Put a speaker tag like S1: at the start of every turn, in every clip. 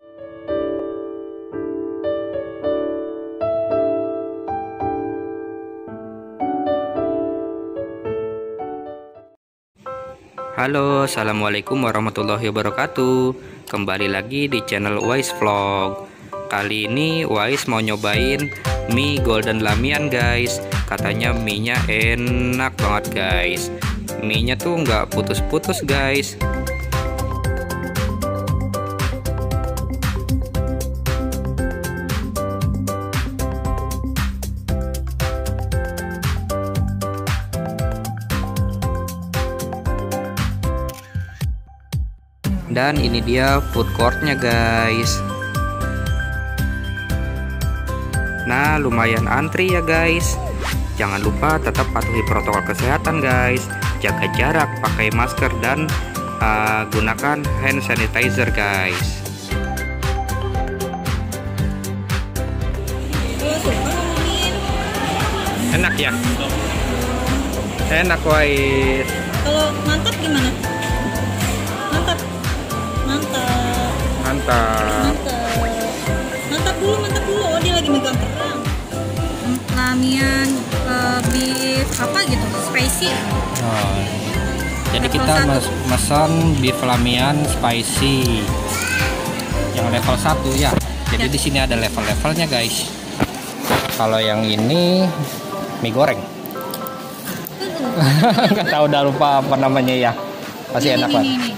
S1: Halo, assalamualaikum warahmatullahi wabarakatuh. Kembali lagi di channel Wise Vlog. Kali ini Wise mau nyobain mie Golden Lamian guys. Katanya mie nya enak banget guys. Mie nya tuh nggak putus-putus guys. Dan ini dia food courtnya guys. Nah, lumayan antri ya guys. Jangan lupa tetap patuhi protokol kesehatan guys. Jaga jarak, pakai masker, dan gunakan hand sanitizer guys. Enak ya? Enak guys.
S2: Kalau mantap gimana? Mantap. Mantap dulu. Oh, dia lagi megang kerang. Lamian beef apa gitu, spicy.
S1: Oh, jadi kita mesen beef lamian spicy yang level 1 ya. Jadi di sini ada level-levelnya guys. Kalau yang ini mie goreng. Nggak tahu, udah lupa apa namanya ya. Pasti enak banget.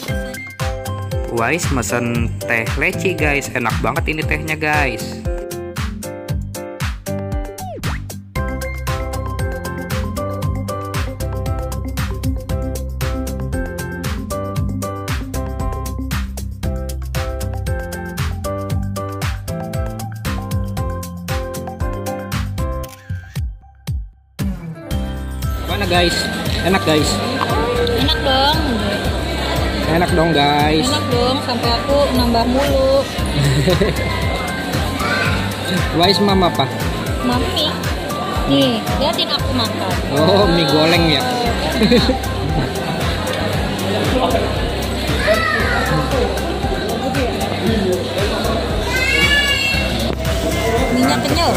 S1: Wise mesen teh leci guys, enak banget ini tehnya guys. Mana guys? Enak guys?
S2: Enak dong.
S1: Enak dong guys.
S2: Enak dong, sampai aku nambah mulu.
S1: Wise mama apa?
S2: Mami. Nih, liatin aku makan.
S1: Oh, mie goleng ya.
S2: Minyak kenyal.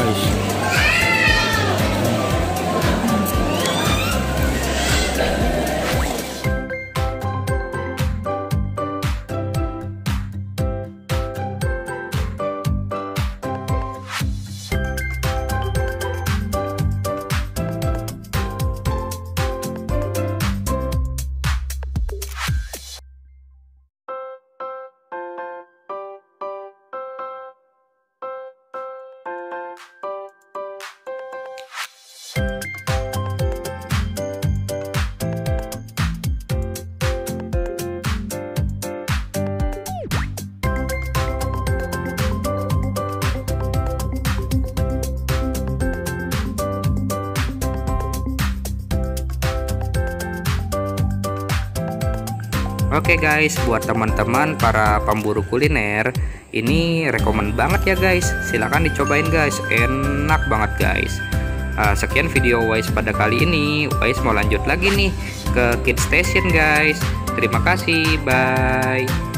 S1: Oke guys, buat teman-teman para pemburu kuliner, ini rekomen banget ya guys. Silahkan dicobain guys, enak banget guys. Sekian video Wise pada kali ini. Wise mau lanjut lagi nih ke Kids Station guys. Terima kasih, bye.